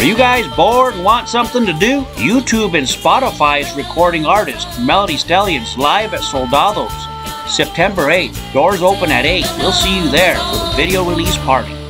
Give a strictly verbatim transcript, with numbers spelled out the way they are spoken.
Are you guys bored and want something to do? YouTube and Spotify's recording artist, Melody Stalians, live at Soldados, September eighth. Doors open at eight. We'll see you there for the video release party.